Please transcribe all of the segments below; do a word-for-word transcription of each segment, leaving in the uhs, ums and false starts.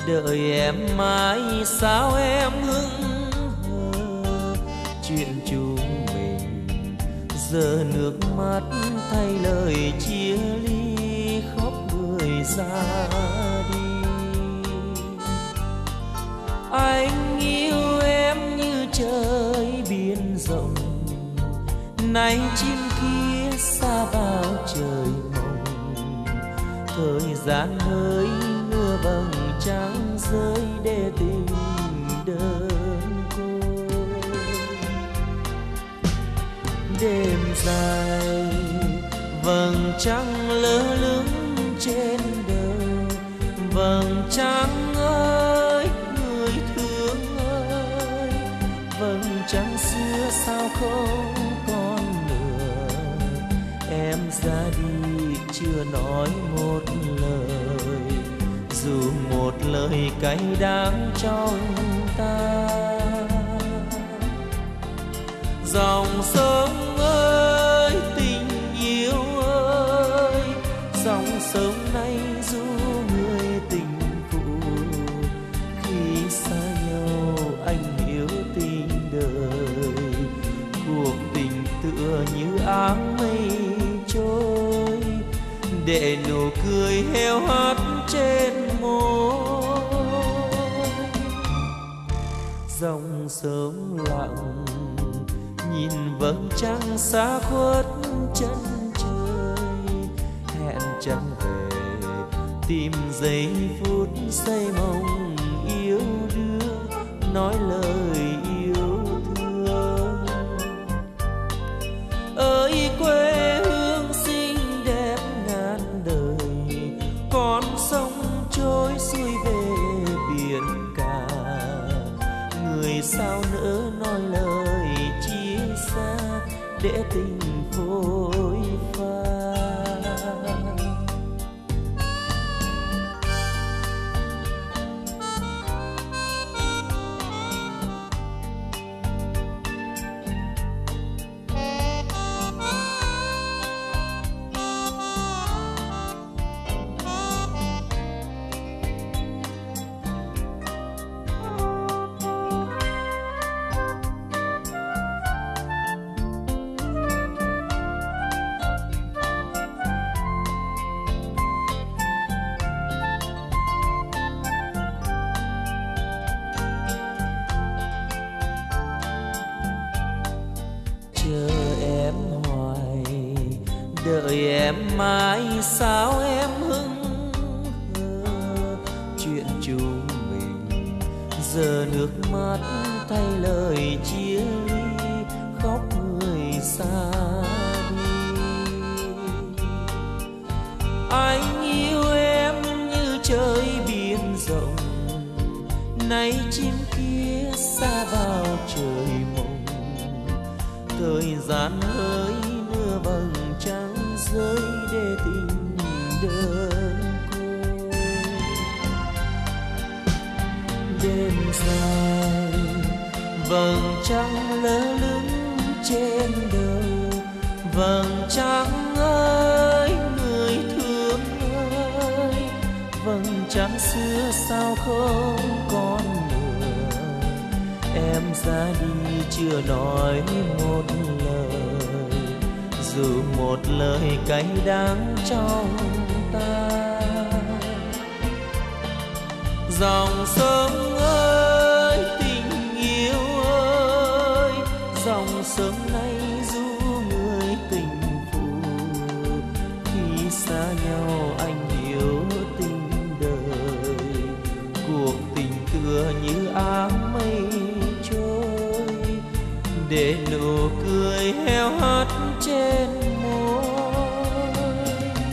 đợi em mãi sao em hững hờ. Chuyện chúng mình giờ nước mắt thay lời chia ly, khóc người ra đi. Anh yêu em như trời biển rộng, nay chim kia xa bao trời mộng. Thời gian hơi mưa vầng trắng rơi để tình đơn côi. Đêm dài vầng trăng lơ lửng trên đời. Vầng trăng ơi người thương ơi, vầng trăng xưa sao không còn nữa. Em ra đi chưa nói một lời, dù một lời cay đắng trong ta. Dòng sông ơi tình yêu ơi, dòng sông này du người tình phụ. Khi xa nhau anh hiểu tình đời, cuộc tình tựa như áng mây trôi, để nụ cười heo hắt trên môi. Dòng sông lặng nhìn vầng trăng xa khuất chân trời, hẹn chẳng về tìm giây phút say mộng yêu đương, nói lời yêu thương. Ơi quê hương xinh đẹp ngàn đời, con sông trôi xuôi về biển cả. Người sao nỡ nói lời chia xa, để tình phôi pha. Chờ em hoài, đợi em mãi sao em hững hờ. Chuyện chúng mình giờ nước mắt thay lời chia ly, khóc người xa đi. Anh yêu em như trời biển rộng, nay chim kia xa vào trời mộng. Thời gian hơi mưa vầng trắng rơi để tình đơn côi. Đêm dài vầng trăng lơ lửng trên đời. Vầng trăng ơi người thương ơi, vầng trăng xưa sao không còn nữa. Em ra đi chưa nói một lời, dù một lời cay đắng trong ta. Dòng sông ơi tình yêu ơi, dòng sông này du người tình phụ. Khi xa nhau anh hiểu tình đời, cuộc tình tựa như áng mây trôi, để nụ cười heo hắt trên môi.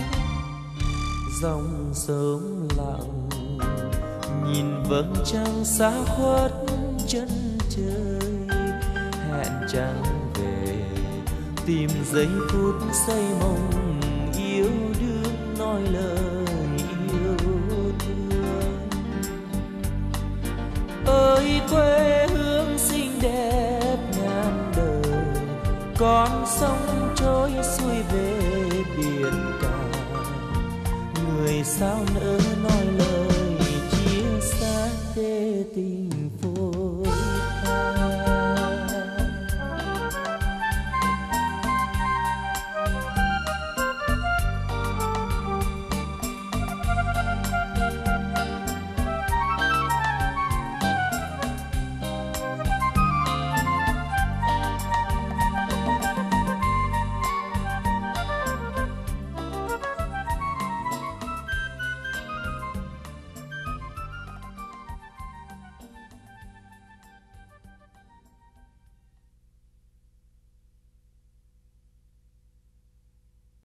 Dòng sông lặng nhìn vầng trăng xa khuất chân trời, hẹn chẳng về tìm giây phút say mộng yêu đương, nói lời yêu thương. Ơi quê hương xinh đẹp ngàn đời, con sông trôi xuôi về biển cả. Người sao nỡ nói